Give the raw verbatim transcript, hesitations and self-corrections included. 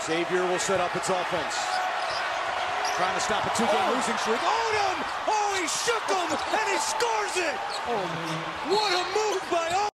Xavier will set up its offense. Trying to stop a two-game oh. losing streak. Odom! Oh, he shook him, and he scores it! Oh, what a move by